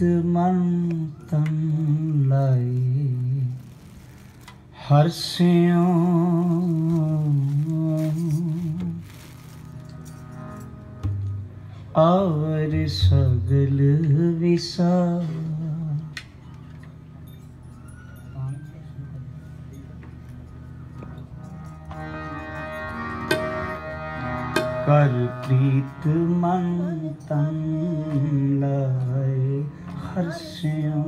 मन तन लाए हर्षियों और सगल विसार कर प्रीत मन तन लाए हर्षियों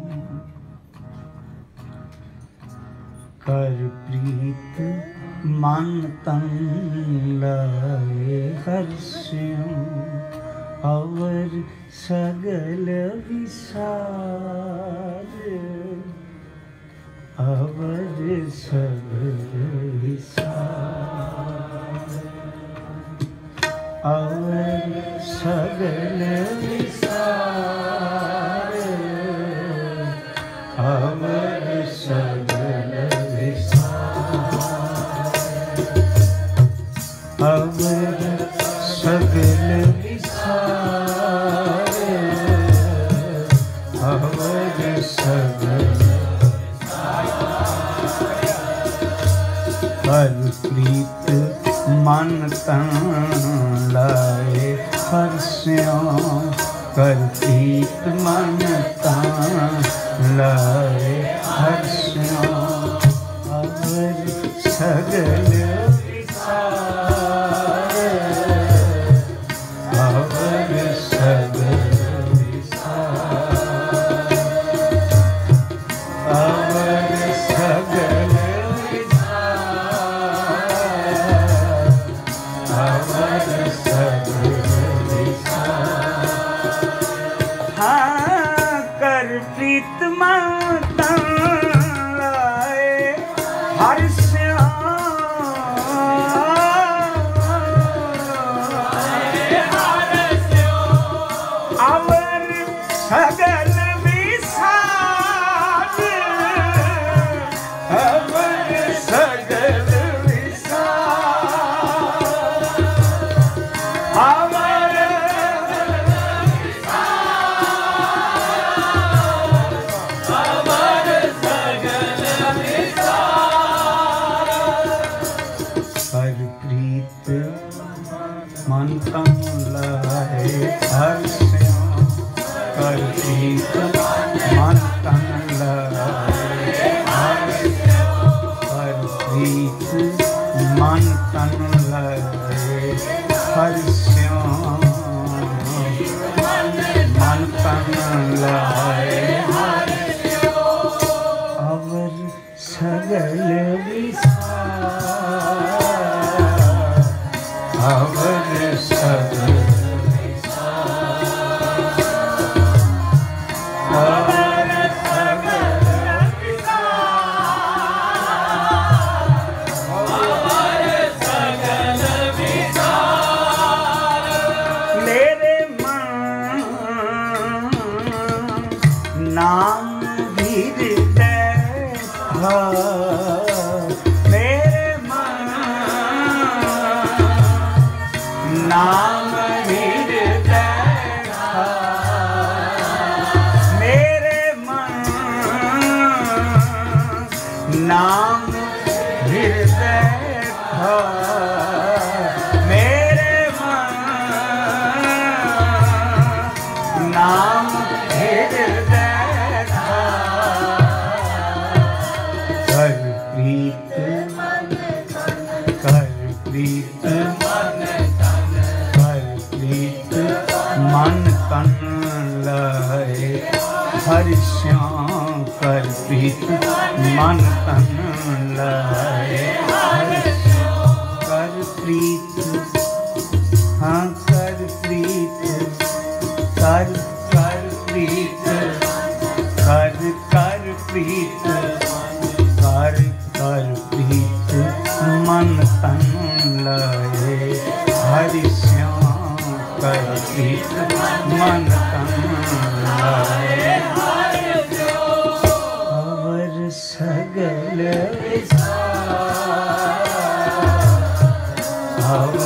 कर प्रीत मन तन लाए हर्षियों और सगल विसार अवर सगल विसार अवर सगल विसार अवर सगल विसार अवर सगल विसार अवर सगल कर प्रीत मन तन लाए हर्षियों कर प्रीत मन तन लाए हर्षियों अवर सगल विसार अवर सगल विसार अवर सगल कर प्रीत मन तन लाए हर्षियों अवर सगल विसार अवर सगल विसार अवर मन तन लाए हर्षियों कर प्रीत मन तन लाए हर्षियों कर प्रीत मन तन लाए हर्षियों मन तन लाए हर्षियों अवर सगल विसार अवर सगल विसार अवर सगल विसार अवर सगल विसार मेरे मन नाम हृदय था नाम हृदय था मेरे मन नाम हृदय था मेरे मन नाम हृदय था कर प्रीत मन तन लाए हर्षियों कर प्रीत मन तन लाए हर्षियों कर प्रीत हाँ कर प्रीत कर प्रीत कर प्रीत कर प्रीत मन तन लाए हर्षियों कर प्रीत मन तन लाए अवर सगल विसार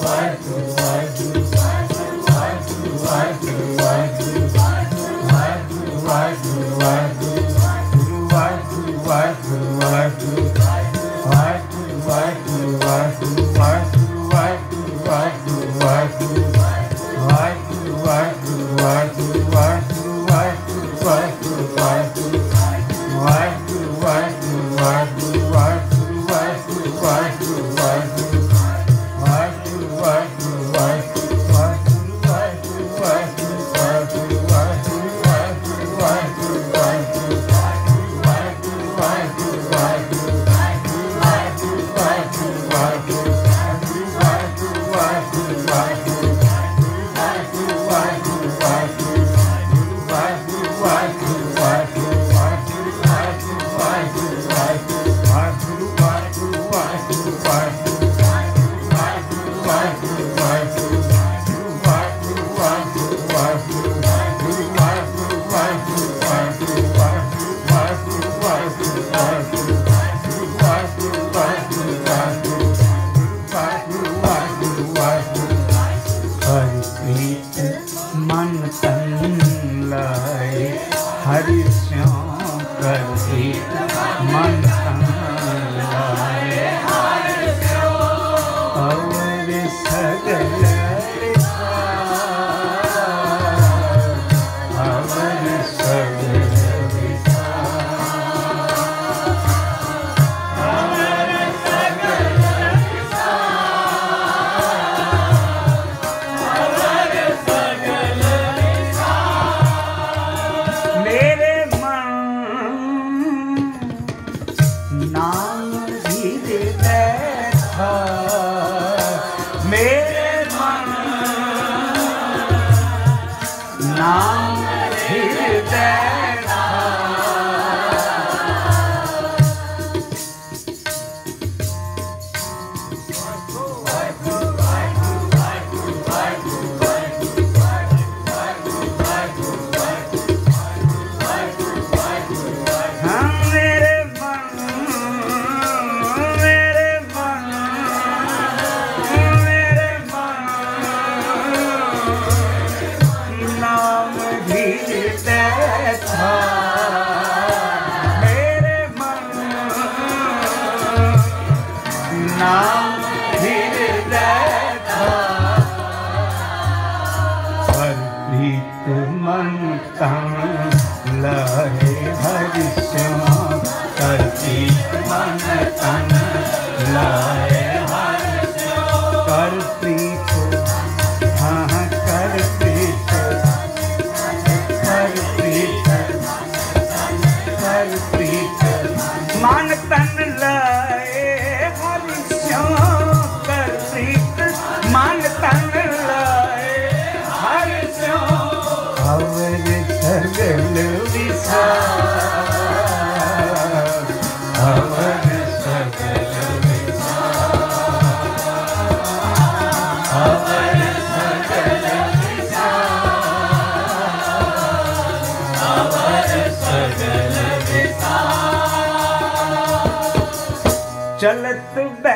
चलत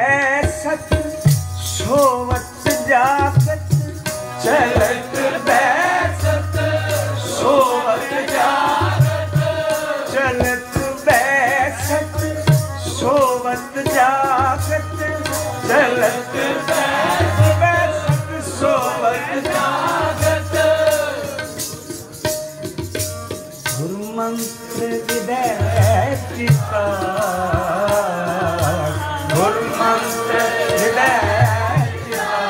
बैसत सोवत जागत, चलत बैसत सोवत जागत, चलत बैसत सोवत जागत, चलत बैसत सोवत जागत। गुरुमंत्र हृदय चित्ता, गुरुमंत्र हृदय,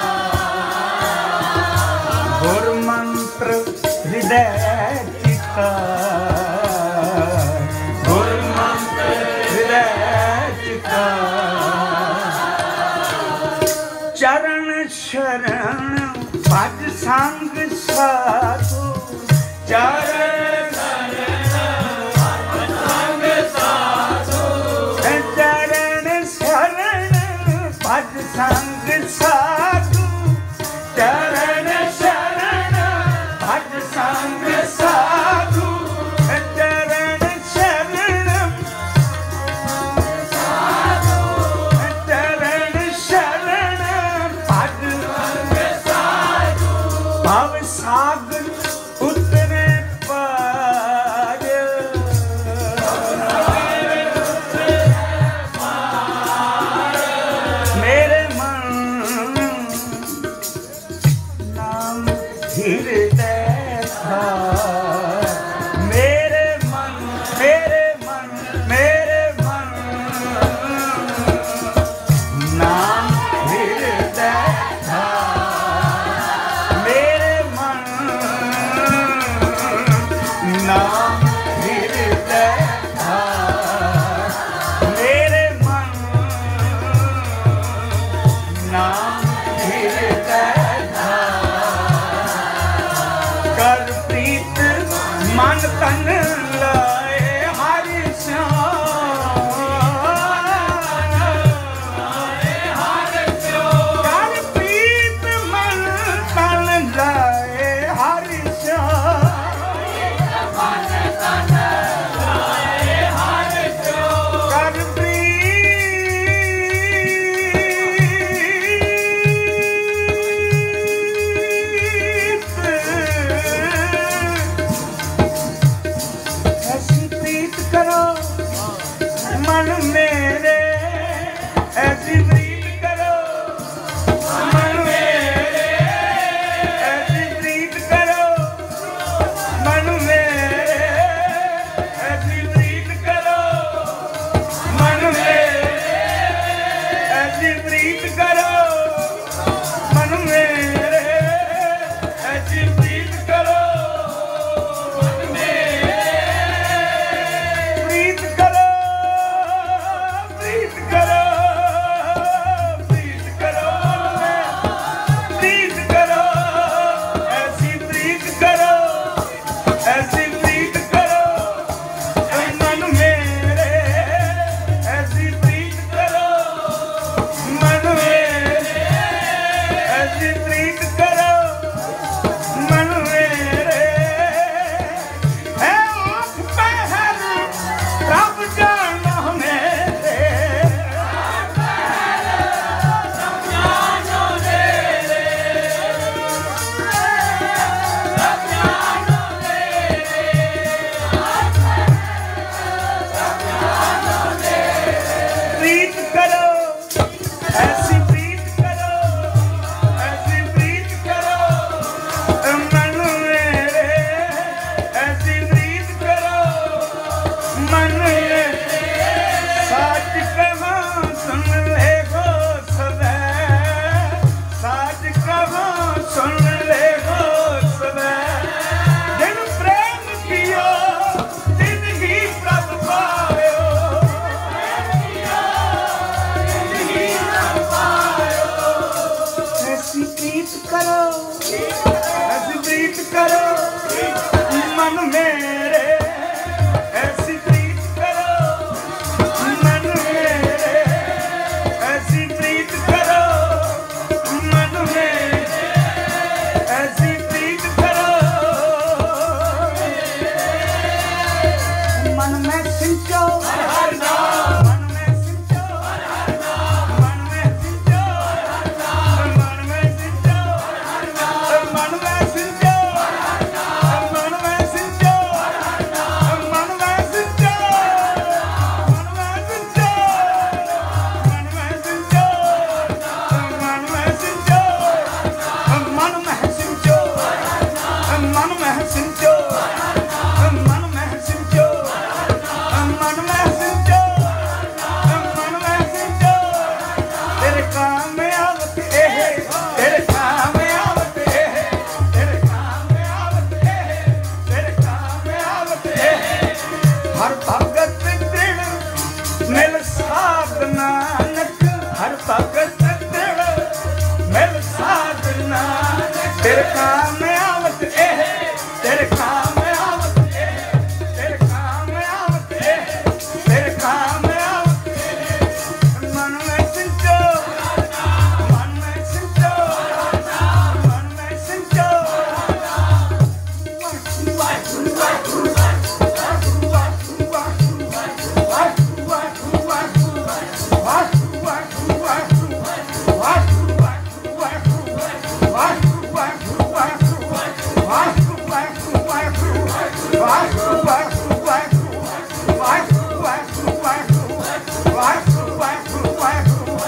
गुरुमंत्र हृदय चित्ता, गुरुमंत्र हृदय चित्ता। चरण शरण भज संग साधु, चरण भज संग साधु, चरण शरण भज संग साधु, चरण शरण साधु, चरण शरण भज हृदय था मेरे मन नाम हृदय था मेरे मन नाम हृदय था मेरे मन नाम हृदय था कर प्रीत मन तन लाए हरि श्याम कर प्रीत मन तन लाए हरि श्याम कर ऐसी प्रीत करो मन मेरे ऐसी प्रीत करो मन मेरे ऐसी प्रीत करो मन मेरे ऐसी प्रीत करो मन मेरे ऐसी प्रीत करो मन मेरे ऐसी प्रीत करो मन मेरे प्रीत करो प्रीत करो प्रीत करो प्रीत करो ऐसी प्रीत करो ऐसी प्रीत करो मन मेरे ऐसी प्रीत करो मन मेरे ऐसी प्रीत करो मन मेरे है आँख पहर रब जानो मेरे प्रीत करो ऐसी प्रीत करो ऐसी प्रीत करो मन मेरे ऐसी प्रीत करो मन मेरे साच कहाँ सुन ले गो सदै साच कहाँ सुन ले गो सदै जिन प्रेम कियो तिन ही प्रभ पायो ऐसी प्रीत करो ऐसी प्रीत करो मन मेरे ऐसी प्रीत करो मन मेरे ऐसी प्रीत करो मन मेरे ऐसी प्रीत करो मन में सिंचो मन में सिंचो मन में सिंचो मन में सिंचो मन में सिंचो मन में सिंचो मन में सिंचो मन में सिंचो मन में सिंचो मन में सिंचो मन में सिंचो मन में सिंचो मन में सिंचो मन में सिंचो मन में सिंचो तेरे काम में आवत तेरे काम में आवत तेरे काम में आवत तेरे काम में आवत हर भगत दृढ़ मिल साध नानक हर भगत दृढ़ मिल साध नानक तेरे काम में आवत तेरे काम में आवत तेरे काम में आवत तेरे काम में आवत मन में सिंचो मन में सिंचो मन में सिंचो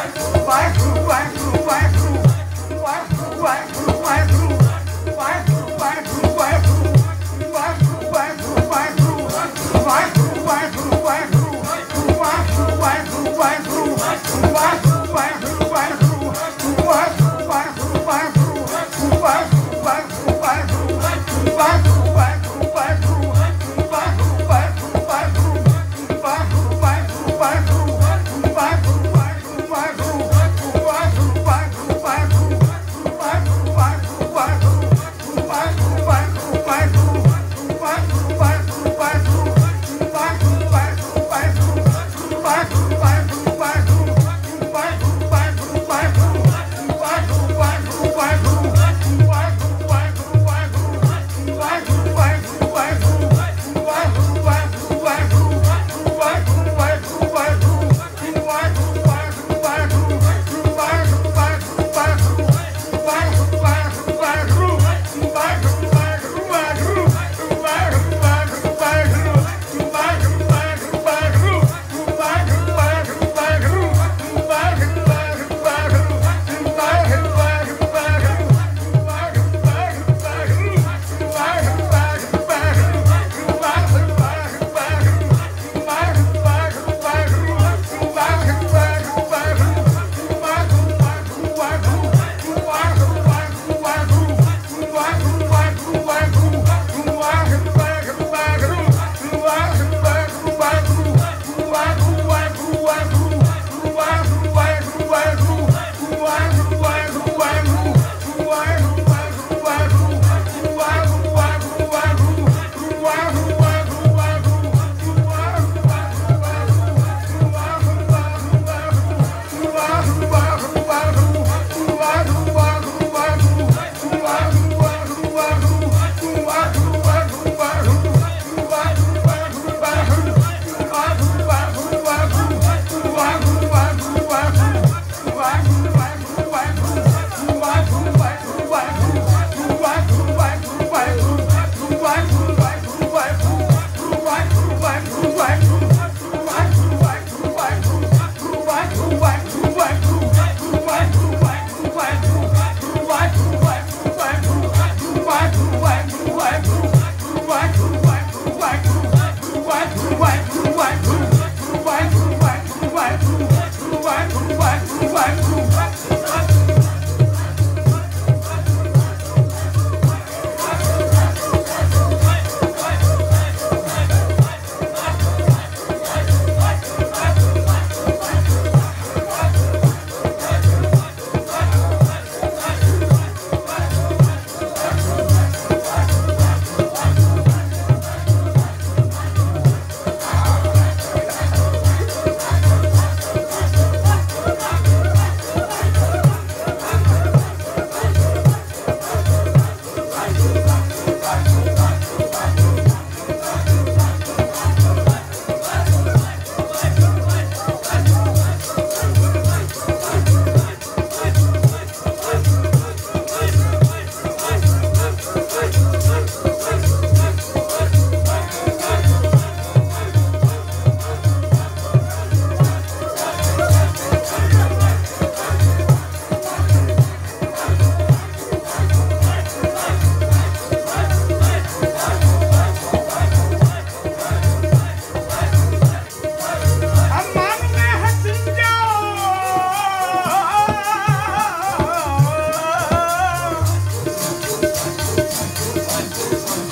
Why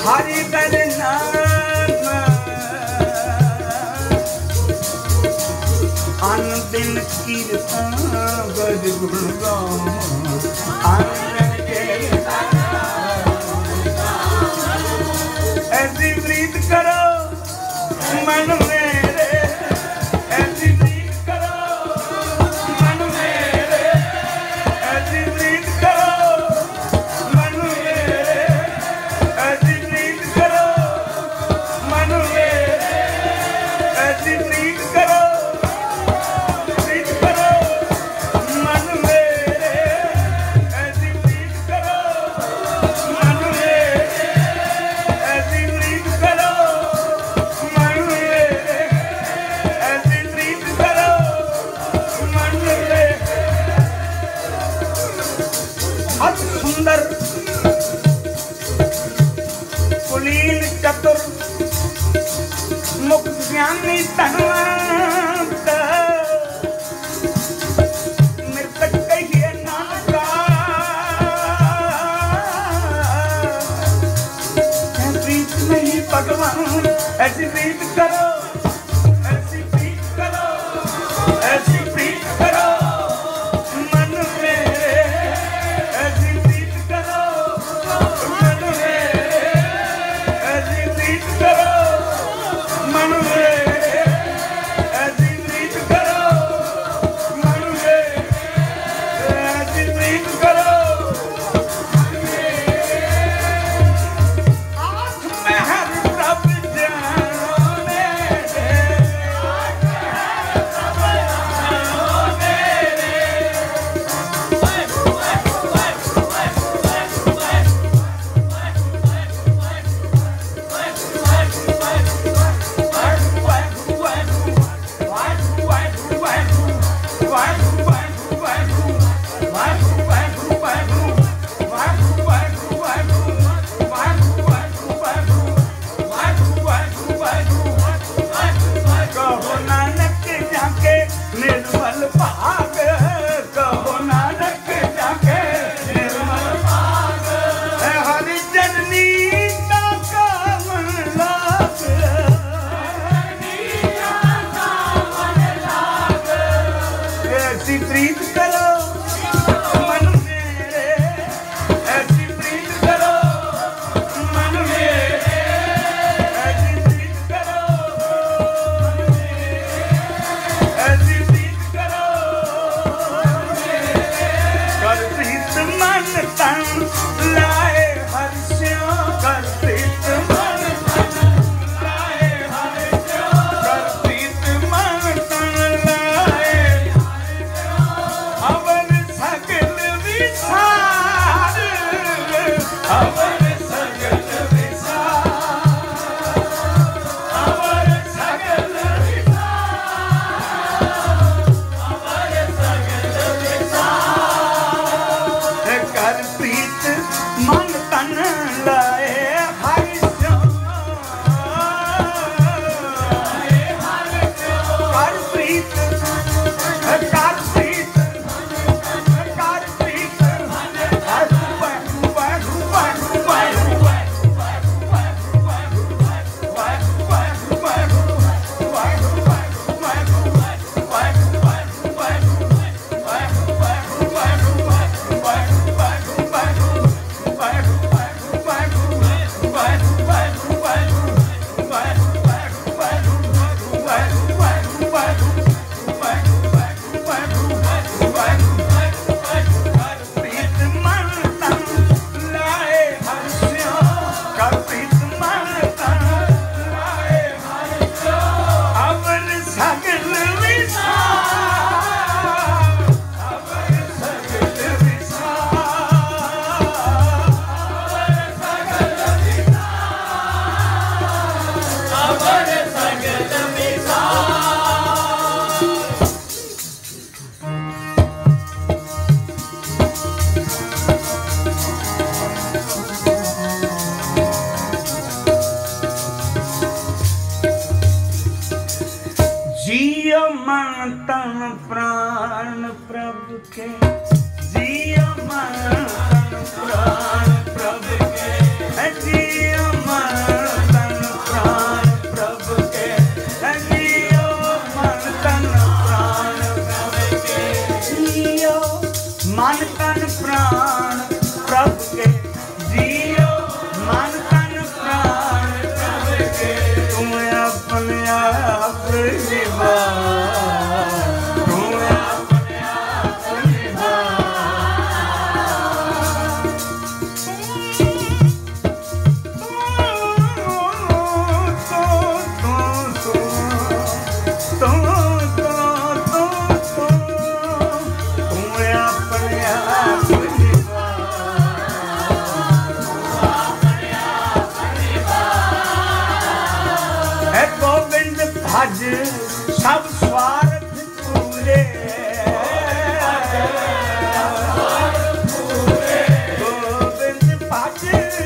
हरि कर नाम अन दिन कीर्तन बद गुण गाओ ऐसी प्रीत करो मन मेरे ऐसी प्रीत करो मन मेरे ऐसी प्रीत करो मन मेरे ऐसी प्रीत करो मन मेरे ऐसी प्रीत करो मन मेरे ऐसी प्रीत करो मन मेरे ऐसी प्रीत करो मन मेरे ऐसी प्रीत करो मन मेरे अति सुंदर कुलीन चतुर मुक्त ज्ञानी धनवंत मृतक कहिए नानका प्रीत नहीं भगवान ऐसी प्रीत करो ऐसी प्रीत करो ऐसी प्रीत करो मन मेरे ऐसी प्रीत करो मन मेरे ऐसी प्रीत करो मन मेरे ऐसी प्रीत करो मन मेरे ऐसी प्रीत करो आँख में हर प्रभ जाने दे कहो नानक जाके निर्मल भाग कहो नानक जाके निर्मल भाग हरि जननी का मन लाग ऐसी प्रीत करो मन मेरे ऐसी प्रीत करो मन मेरे ऐसी प्रीत करो मन मेरे ऐसी प्रीत करो कर प्रीत मन तन लाए हर्ष्यों कर प्रीत मन तन लाए हर्ष्यों कर प्रीत मन तन लाए अवर सकल विसार अवर सकल विसार अवर सकल विसार कर प्रीत मन तन लाए हर्ष्यों कर प्रीत कर प्रीत मन तन प्राण प्रभु के जिया मन तन प्राण प्रभु के जिया मन सब स्वार्थ पूरे गोविंद भज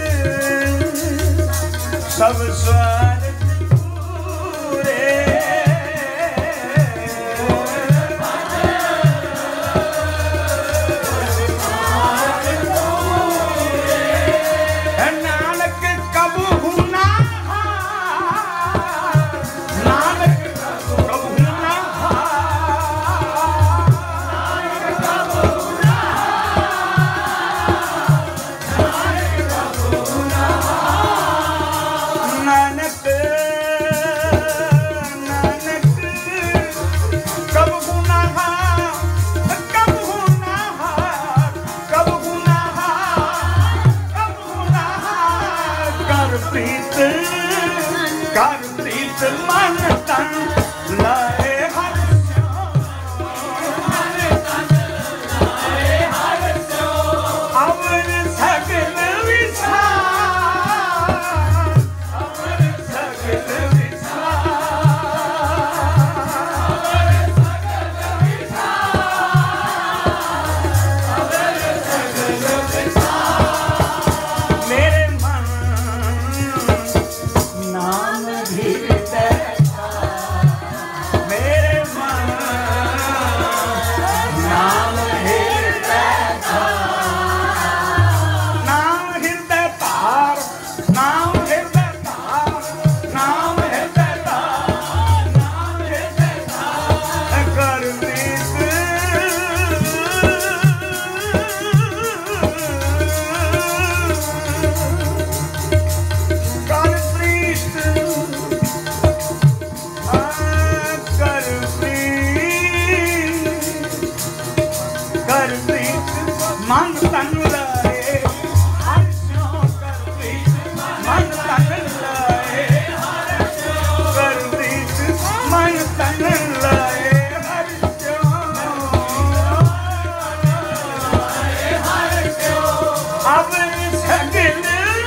सब स्वार्थ पूरे नानक कबहू ना नानक कबहू ना नानक नानक कबहू ना कबहू ना कबहू ना कबहू ना कर प्रीत मन तन लाए हर अवर सगल विसार अवर सगल मेरे मन नाम हृदय मेरे मन नाम हृदय नाम हृदय तार नाम हृदय तार नाम हृदय तार नाम हृदय तार कर प्रीत कर प्रीत कर प्रीत मन तन लाए हर स्यों कर प्रीत मन तन लाए कर प्रीत मन तन लाए हर स्यों अब सगल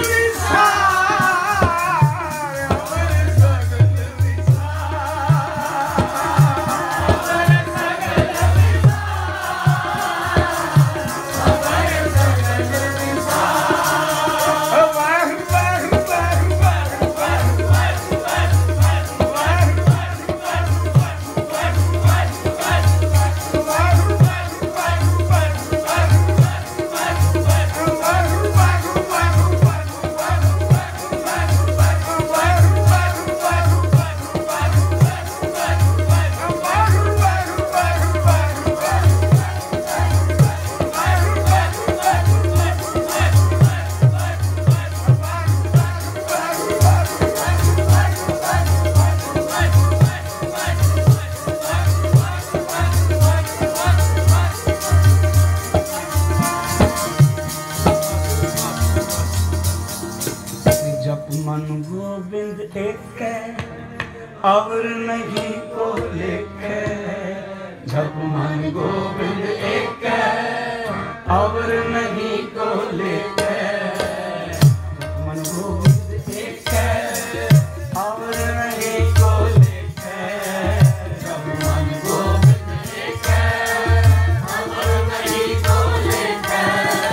विसार अब सगल जप मन गोविंद एक और नहीं को लेखे जप मन गोविंद एक और नहीं को लेखे जप मन गोविंद एक और नहीं को लेखे जप मन गोविंद एक और नहीं को लेखे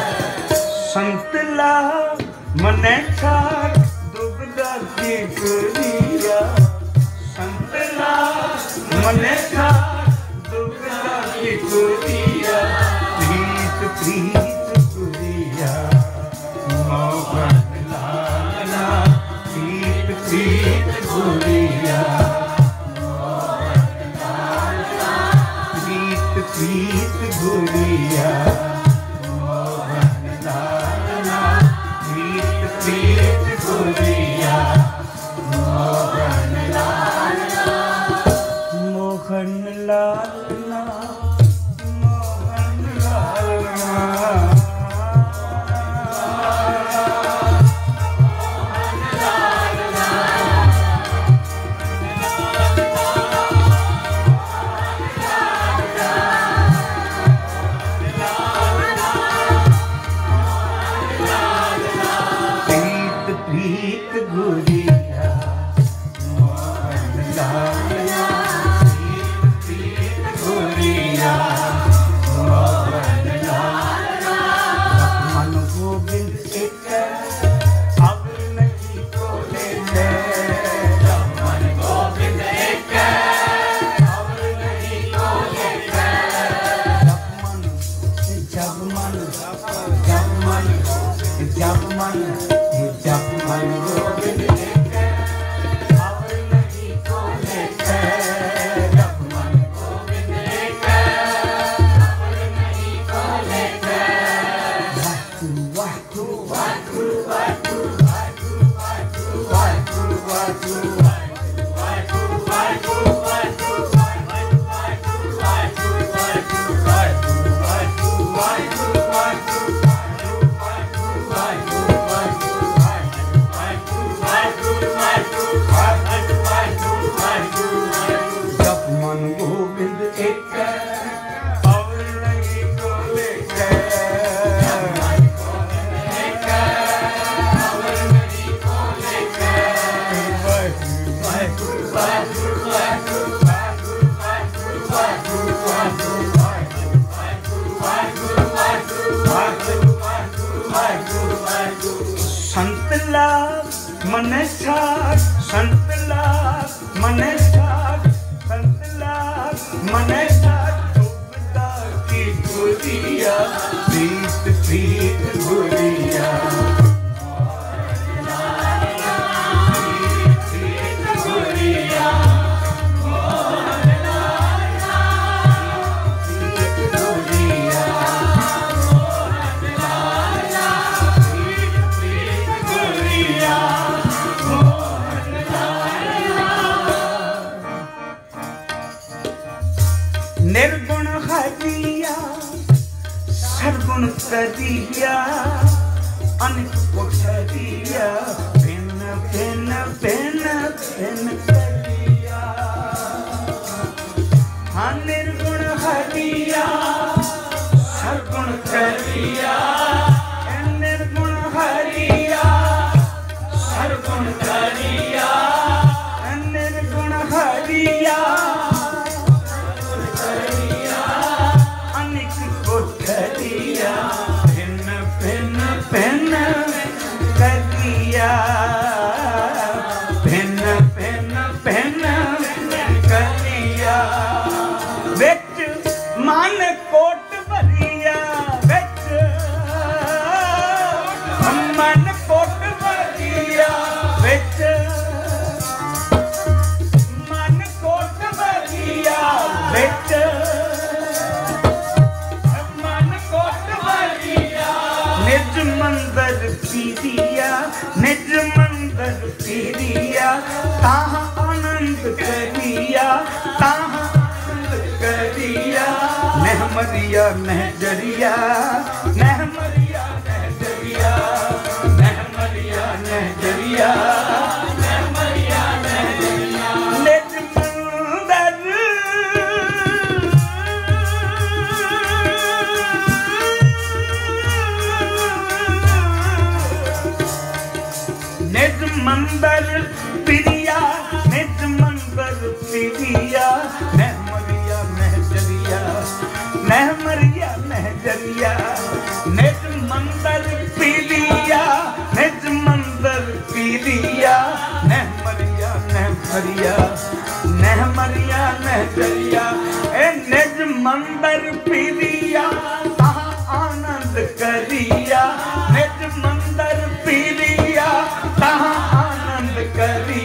संत ला मने ठाक दुबदा की कुरिया संतला मने ठाक दुबदा की कुरिया प्रीत प्रीत कुरिया मोहन लाला प्रीत प्रीत कुरिया मोहन लाला प्रीत प्रीत कुरिया मोहन लाला प्रीत प्रीत कुरिया मोहन लाला मोहन जप मन गोविंद एक और नहीं को लेके जप मन गोविंद एक और नहीं को लेके वाकु वाकु वाकु वाकु वाकु वाकु वाकु वाकु वाकु वाकु संतला मने साथ संतला मने साथ संतला मने साथ डूबता की गुड़िया प्रीत प्रीत गुड़िया निर्गुण हरिया सरगुण करिया अनिक पुछरिया भिन्न भिन्न भिन्न भिन्न करिया हाँ निर्गुण हरिया सरगुण करिया निर्गुण हरिया सरगुण करिया निर्गुण हरिया भिन्न भिन्न भिन्न करिया भिन्न भिन्न भिन्न करिया विच मन कोट भरिया विच मन कोट भरिया विच मन कोट भरिया विच निज मंदिर पीरिया निज मंदिर पीरिया ताहा आनंद करिया ताहा आनंद करिया नह मरिया नह जरिया नह मरिया नह जरिया नह मरिया नह जरिया नह मरिया नह जरिया निज मंदिर पिरिया निज मंदिर पिरिया नह मरिया नह जरिया नह मरिया नह जरिया निज मंदिर पिरिया निज मंदिर पिरिया नह मरिया नह मरिया नह मरिया नह जरिया ए निज मंदिर पिरिया ताहा आनंद करिया निज मंदिर पिरिया ताहा आनंद करिया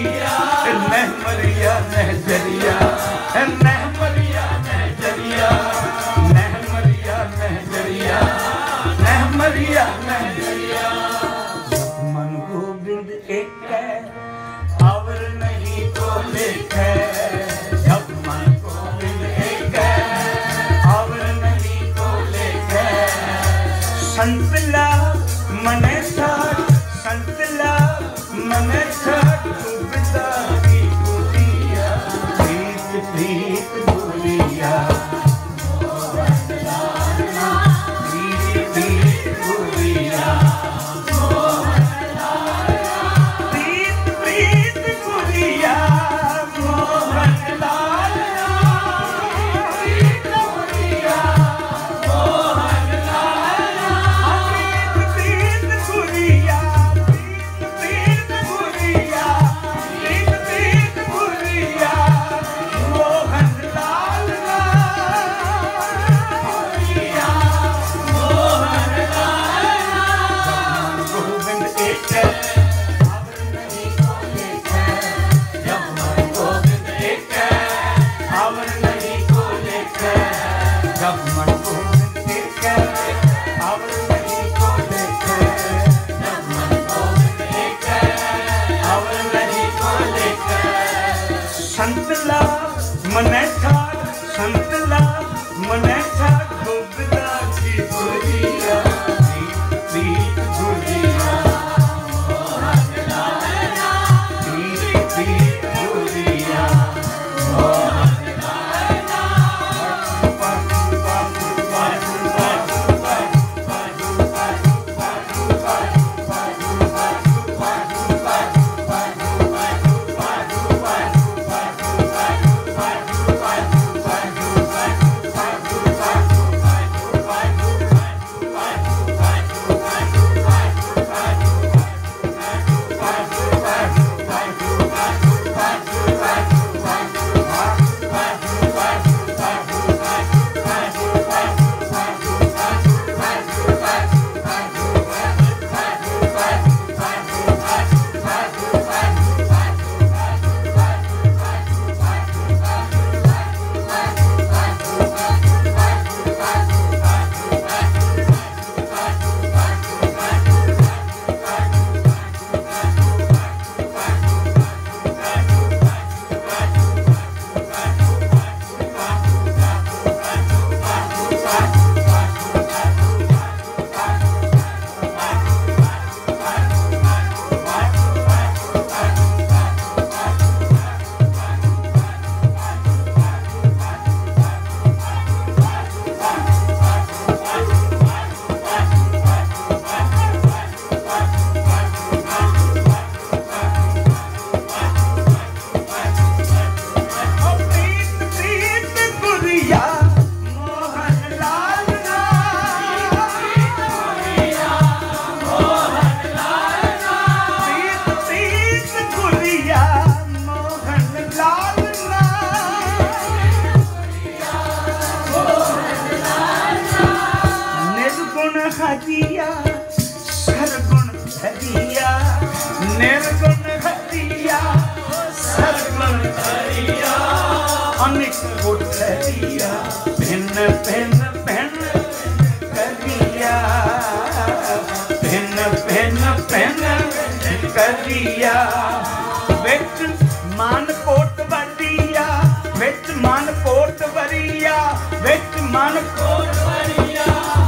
संतला मने ठार संतला मने ठार गोविंदा की गुरिया प्रीत गुरिया मोहन लाला प्रीत गुरिया मोहन लाला हदिया सरगुण हदिया निर्गुण हदिया सरगुण हदिया अनेक गुण हदिया भिन्न भिन्न भिन्न करिया भिन्न भिन्न भिन्न करिया विच मान कोट वरिया विच मान कोट वरिया विच मान कोट वरिया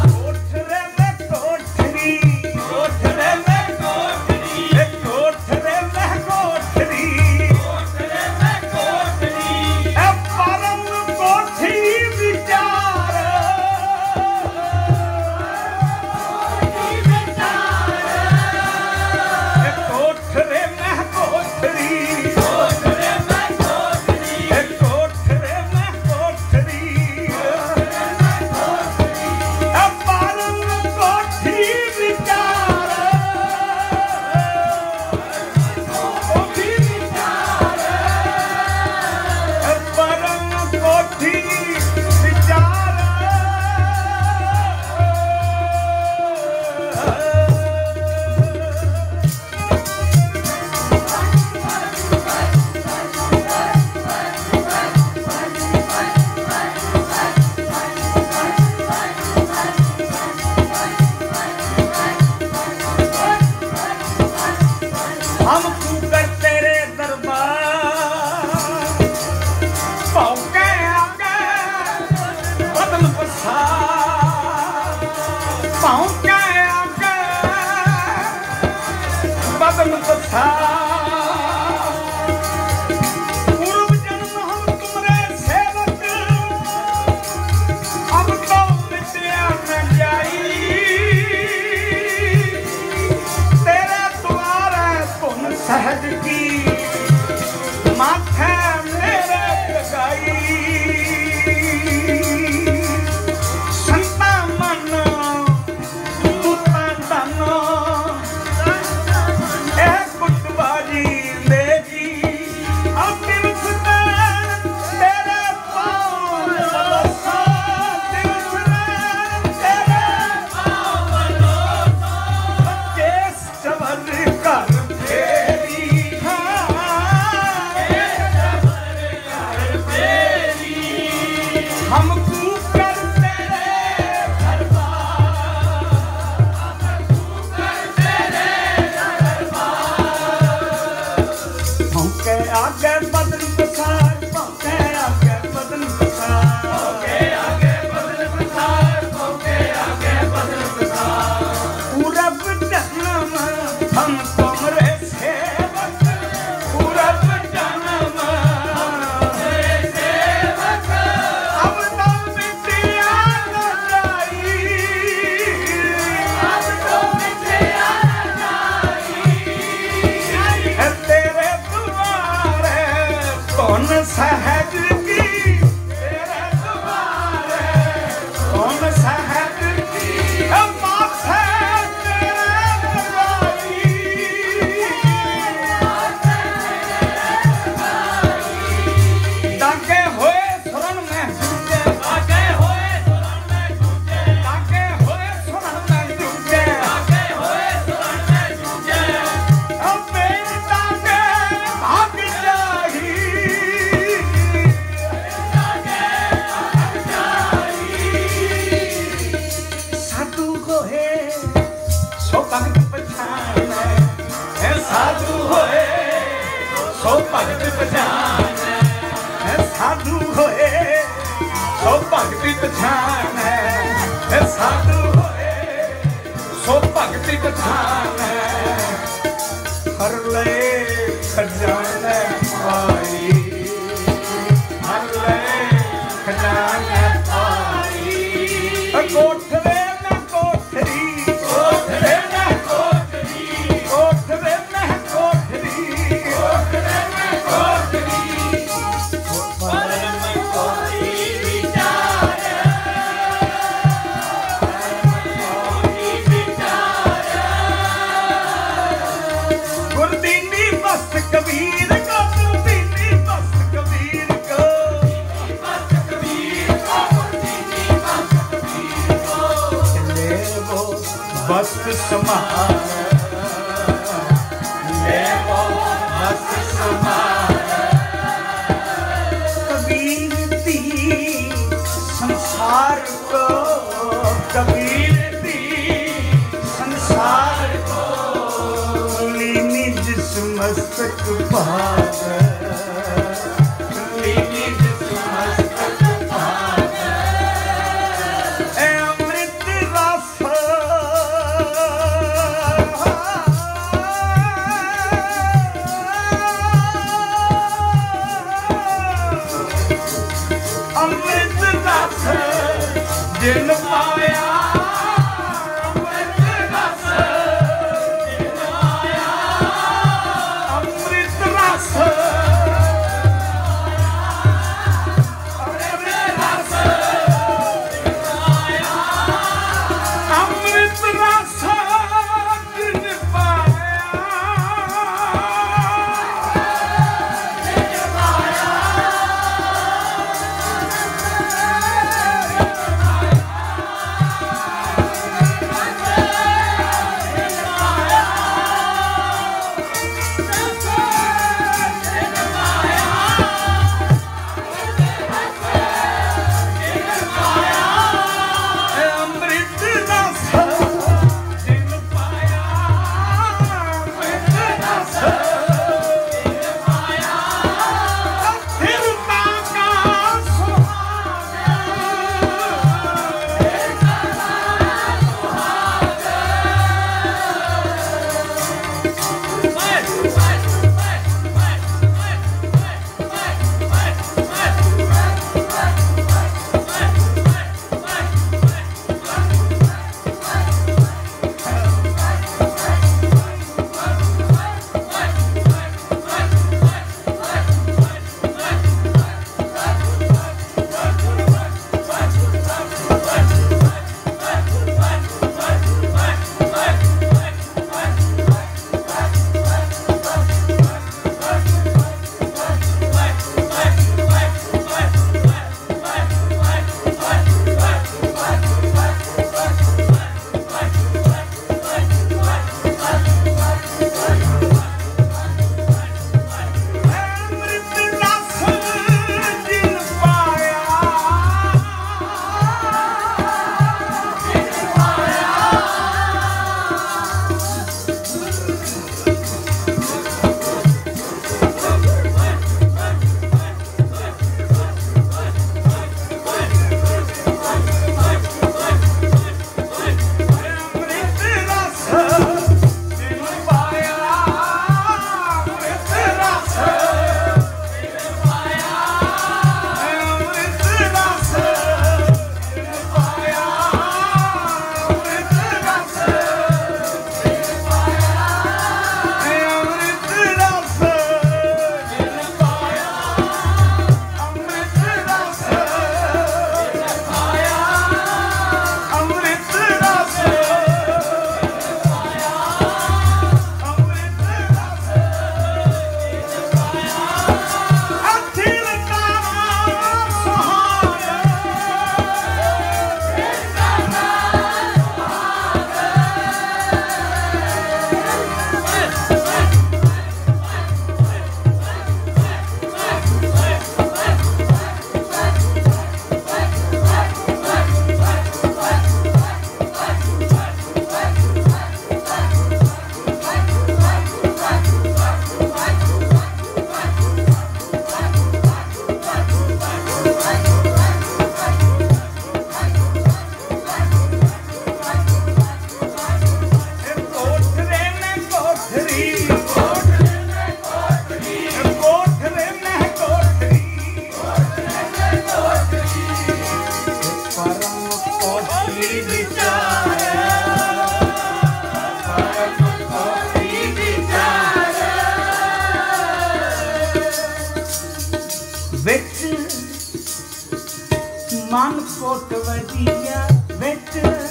पूर्व जन्म हम तुम्हारे सेवक अब तो मिट्टिया न जाई तेरे द्वारे तुम सहज की माथे मेरे लगाई संता मन दूता दानो कुटवा Amrit rasa मन कोट वजिया बिच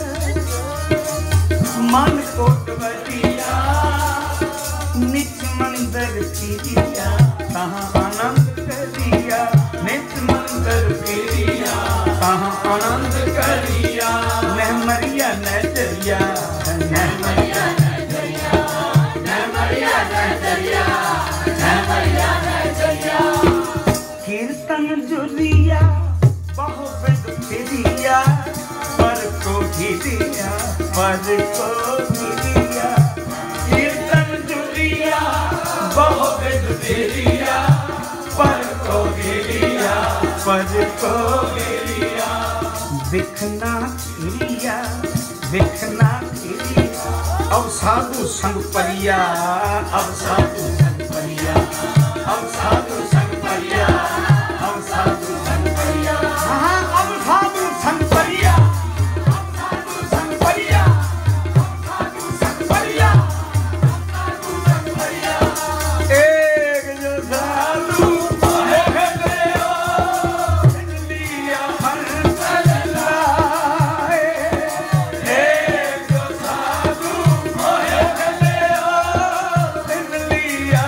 मन कोट वजिया नित मंदिर फिरिया कहाँ आनंद करिया नित मंदिर फिरिया कहाँ आनंद करिया न मरिया न दरिया न मरिया न दरिया न मरिया न दरिया न मरिया न दरिया कीर्तन जुलिया बहु बिद फिरिया पर को गिरिया पर को गिरिया कीर्तन जुलिया बहु बिद फिरिया पर को गिरिया पर को गिरिया बिखना फिरिया बिखना फिरिया अब साधु संग परिया अब साधु संग परिया अब साधु संग परिया अब साधु संग परिया हाँ अब साधु संग परिया अब साधु संग परिया अब साधु संग परिया अब साधु संग परिया एक जो साधु है गयो लिया हर सजलाए एक जो साधु है गयो लिया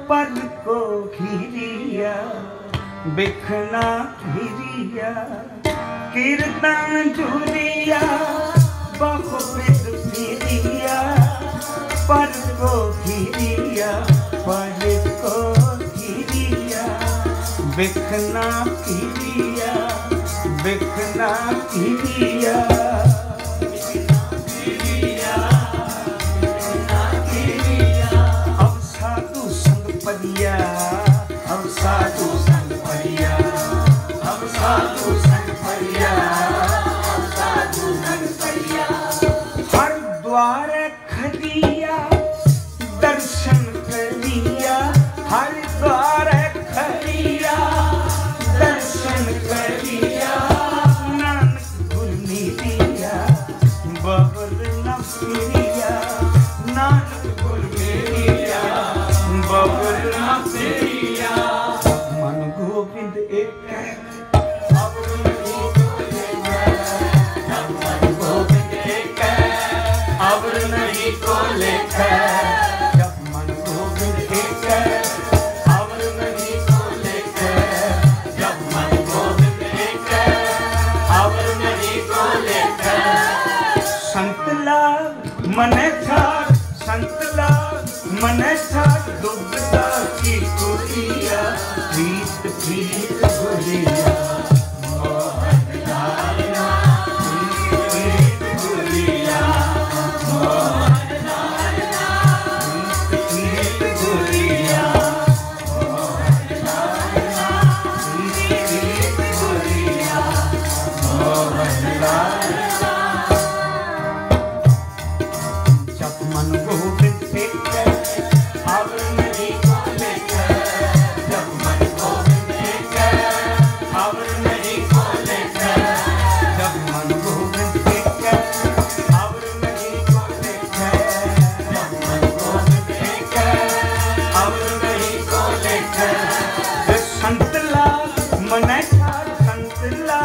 पल को घिरिया बिखना घिरिया कीर्तन झुरिया बहुविध फिरिया पल को घिरिया पल को घिरिया बिखना घिरिया बिखना घिरिया अब साधु संग परिया अब साधु संग परिया अब साधु संग परिया हर द्वार खड़िया दर्शन करिया हर द्वार खड़िया दर्शन करिया नानक गुरनी दिया बहुल न फिरिया नानक गुरनी दिया बहुल न फिरिया मन गोविंद एक अब नहीं को लेकर जब मन गोविंद एक अब नहीं को लेकर जब मन गोविंद एक अब नहीं को लेकर संतला मन संतला मन दुबदा की गुरिया प्रीत प्रीत गुरिया मोहन लाला प्रीत गुरिया मोहन लाला प्रीत गुरिया मोहन लाला प्रीत गुरिया मोहन लाला जब मन गोविंद अब नहीं को लेकर जब मन गोविंद एक अब नहीं को लेकर जब मन गोविंद एक अब नहीं को लेकर जब मन गोविंद एक अब नहीं को लेकर संतला मन संतला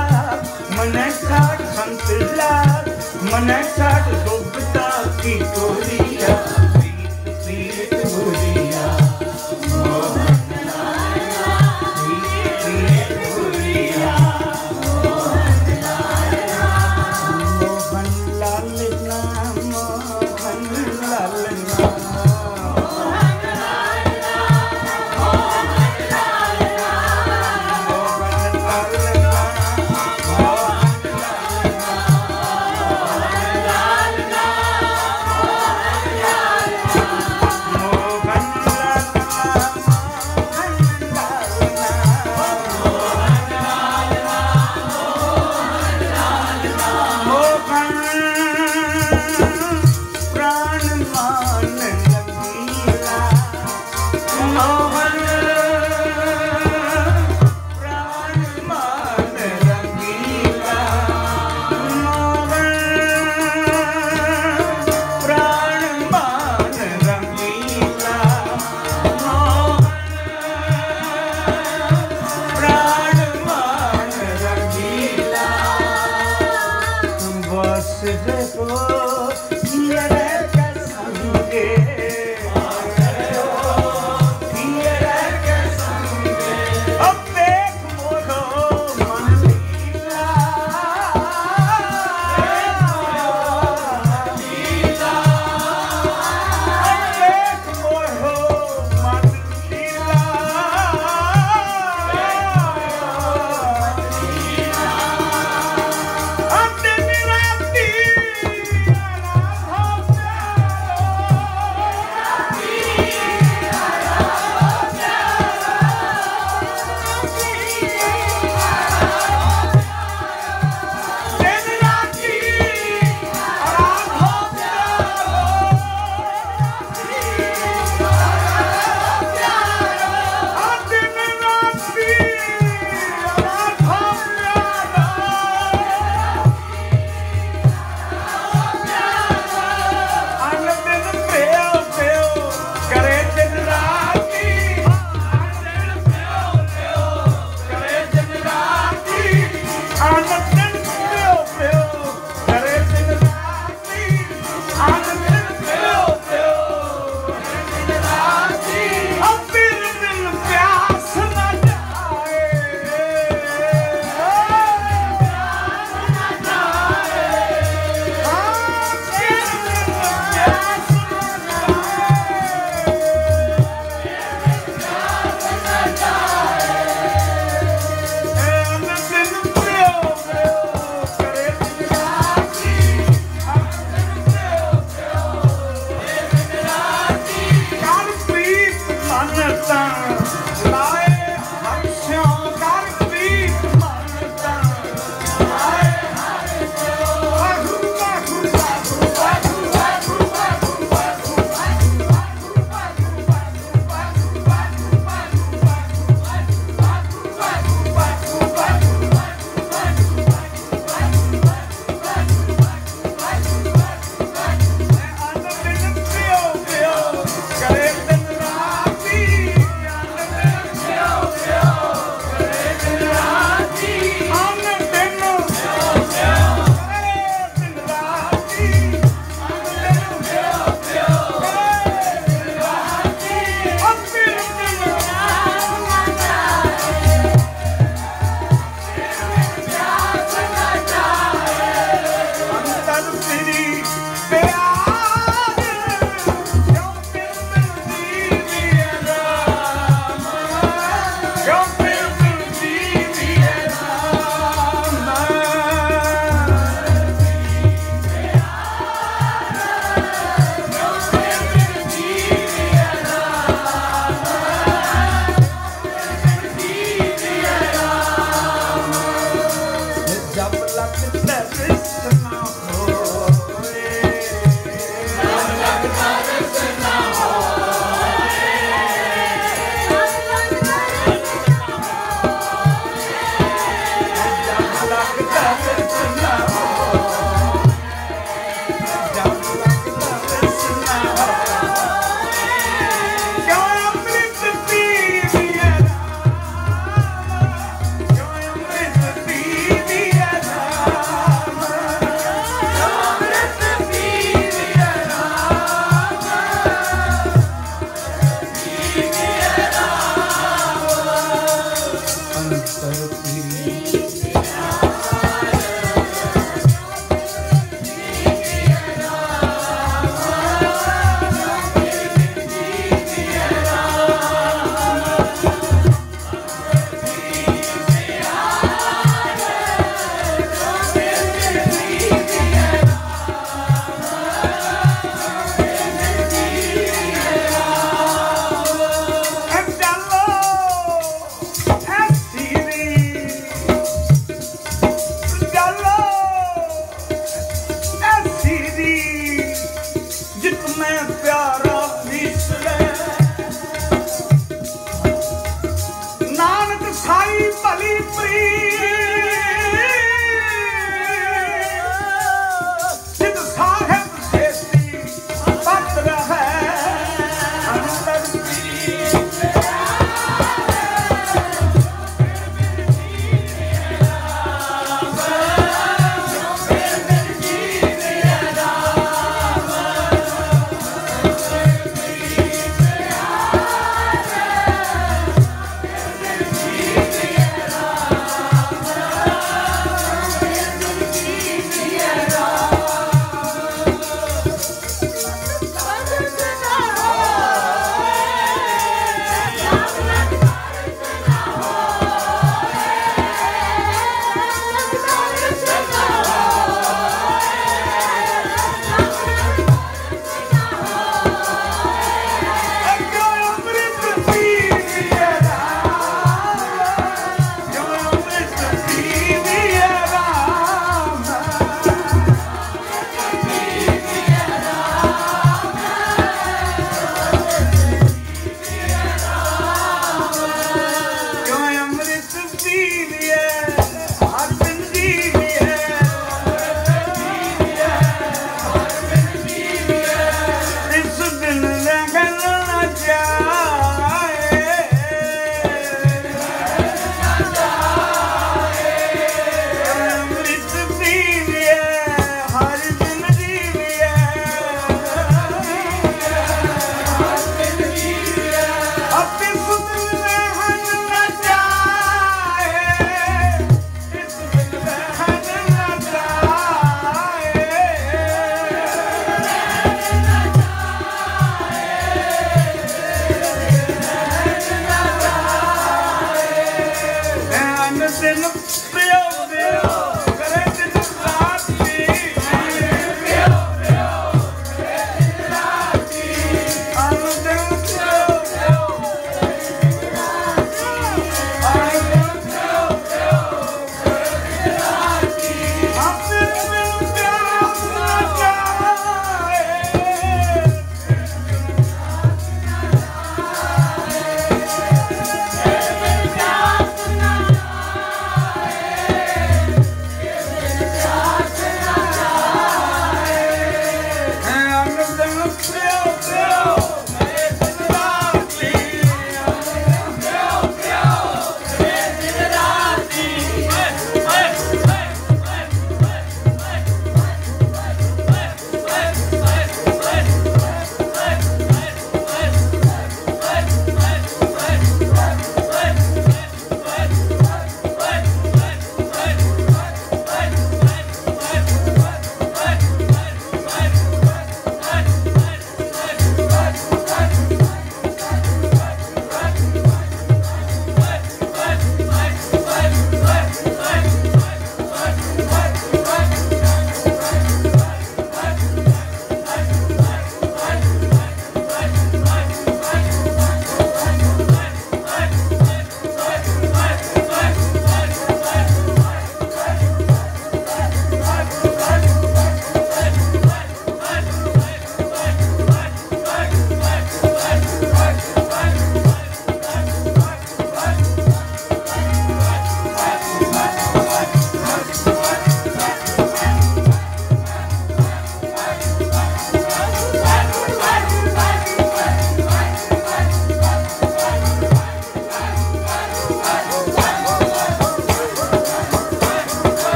मन डूबता की गोरिया प्रीत गुरिया मोहन लाला प्रीत गुरिया मोहन लाला मोहन लाला मोहन लाला मोहन लाला मोहन लाला मोहन लाला मोहन लाला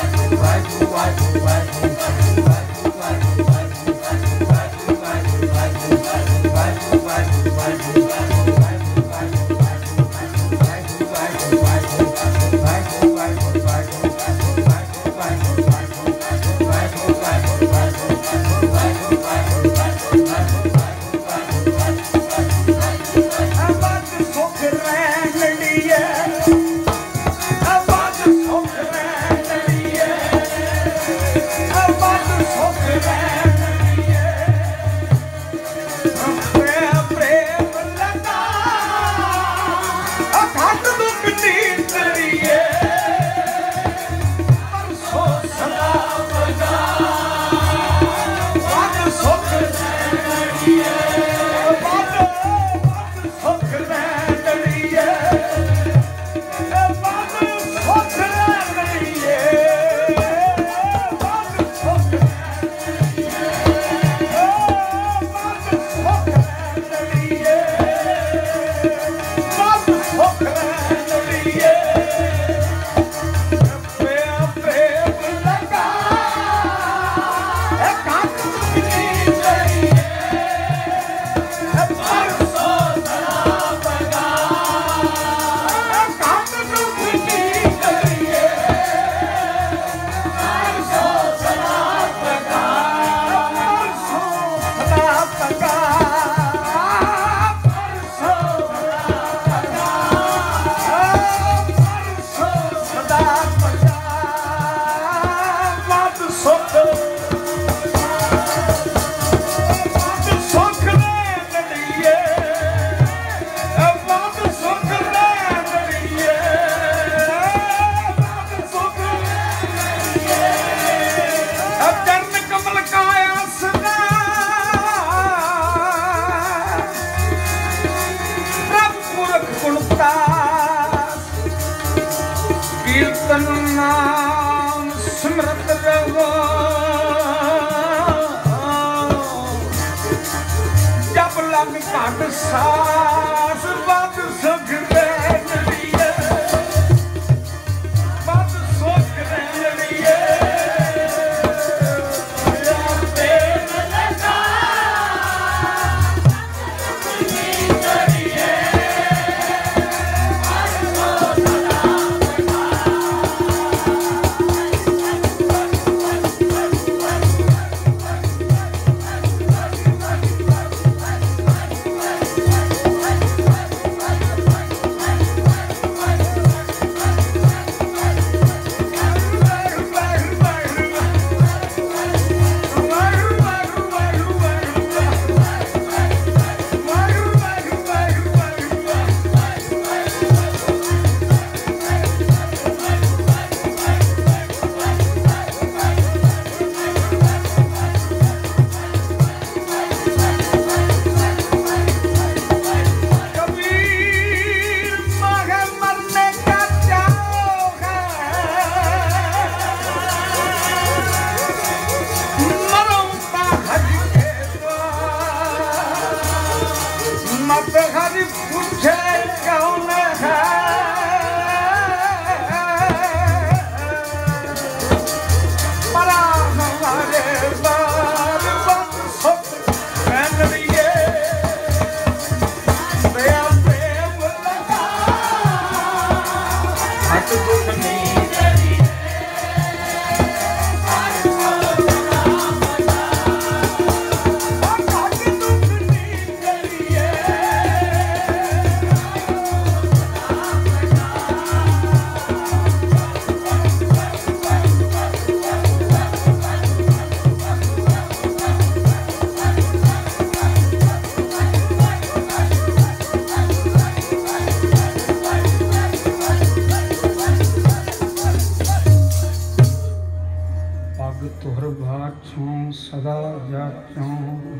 सदा जाचों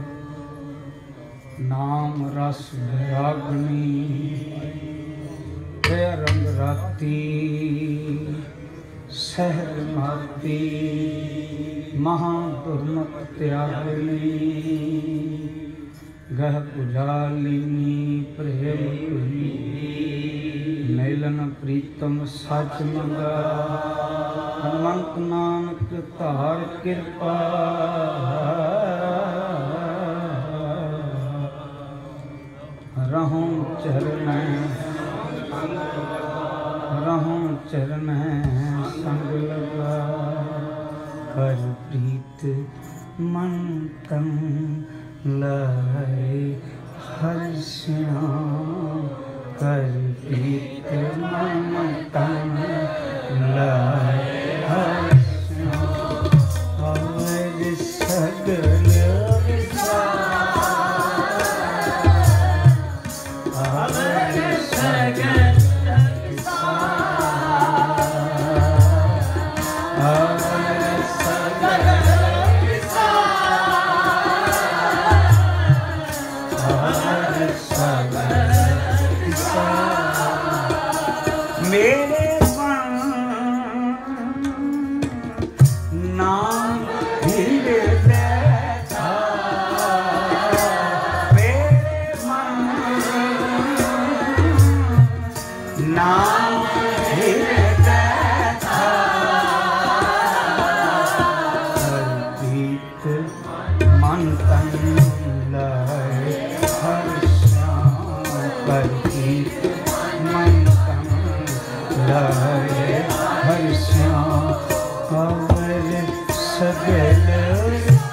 नाम रस भयाग्नि ते रंग राती सहर माती महादुर्मत त्यागिनी गह पुजालिनी प्रेम कुली नैलन प्रीतम सच मंगा हनुमंत नानक धार कृपा रहूं चरण संग लगा कर प्रीत मन तन लाए हर्षिया कर प्रीत मन तन लाए हर्षिया और सगल मेरे मन नाम हृदय था मेरे मन नाम हृदय था प्रीत मन तन लाए हर्षां प्रीत मन लाए हर्षां और सगल